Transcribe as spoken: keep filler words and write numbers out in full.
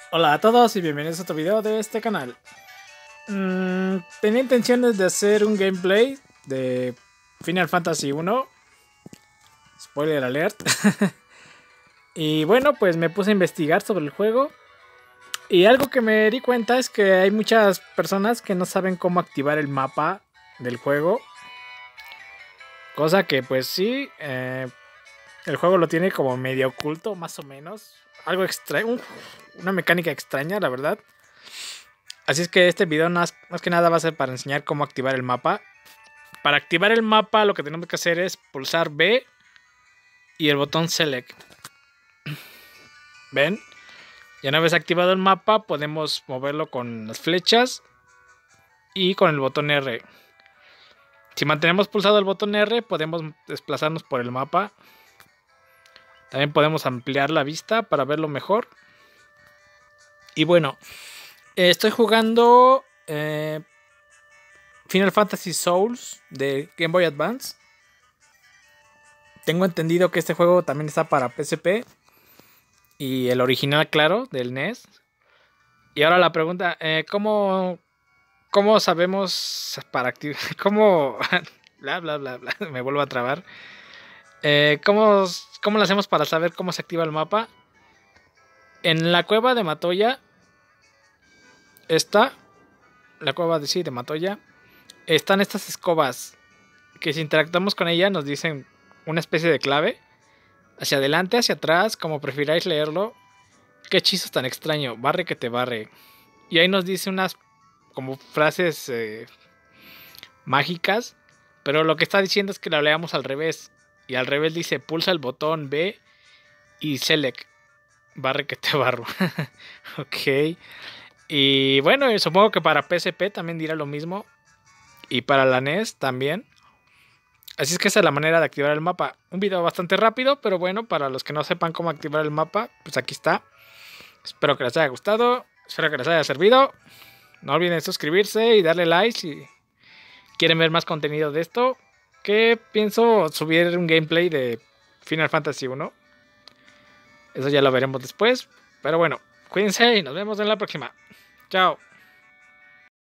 Hola a todos y bienvenidos a otro video de este canal. Mm, tenía intenciones de hacer un gameplay de Final Fantasy uno. Spoiler alert. Y bueno, pues me puse a investigar sobre el juego. Y algo que me di cuenta es que hay muchas personas que no saben cómo activar el mapa del juego. Cosa que pues sí, eh, el juego lo tiene como medio oculto, más o menos. Algo extraño, una mecánica extraña, la verdad. Así es que este video más, más que nada va a ser para enseñar cómo activar el mapa. Para activar el mapa lo que tenemos que hacer es pulsar B y el botón Select. ¿Ven? Ya una vez activado el mapa podemos moverlo con las flechas y con el botón R. Si mantenemos pulsado el botón R podemos desplazarnos por el mapa. También podemos ampliar la vista para verlo mejor. Y bueno, estoy jugando eh, Final Fantasy Souls de Game Boy Advance. Tengo entendido que este juego también está para P S P. Y el original, claro, del N E S. Y ahora la pregunta, eh, ¿cómo, ¿cómo sabemos para activar? ¿Cómo? Bla, bla, bla, bla. Me vuelvo a trabar. Eh, ¿cómo, ¿Cómo lo hacemos para saber cómo se activa el mapa? En la cueva de Matoya está... La cueva de, sí, de Matoya. Están estas escobas que si interactuamos con ellas nos dicen una especie de clave. Hacia adelante, hacia atrás, como prefiráis leerlo. Qué hechizo tan extraño, barre que te barre. Y ahí nos dice unas como frases eh, mágicas. Pero lo que está diciendo es que la leamos al revés. Y al revés dice pulsa el botón B y select. Barre que te barro. Ok. Y bueno, supongo que para P S P también dirá lo mismo. Y para la N E S también. Así es que esa es la manera de activar el mapa. Un video bastante rápido, pero bueno, para los que no sepan cómo activar el mapa, pues aquí está. Espero que les haya gustado, espero que les haya servido. No olviden suscribirse y darle like si quieren ver más contenido de esto. Que pienso subir un gameplay de Final Fantasy uno. Eso ya lo veremos después. Pero bueno, cuídense y nos vemos en la próxima. Chao.